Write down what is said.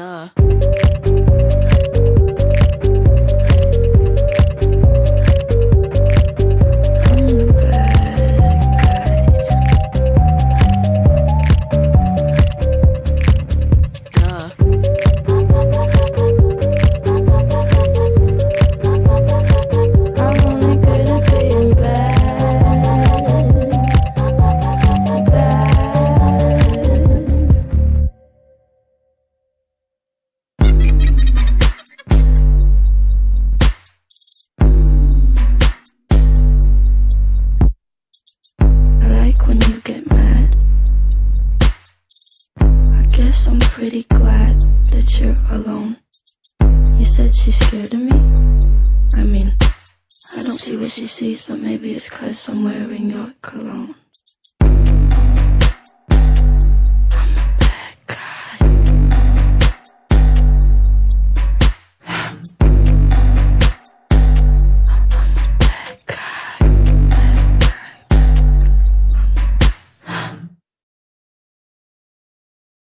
Duh. When you get mad, I guess I'm pretty glad that you're alone. You said she's scared of me? I mean, I don't see what she sees, but maybe it's 'cause I'm wearing your cologne.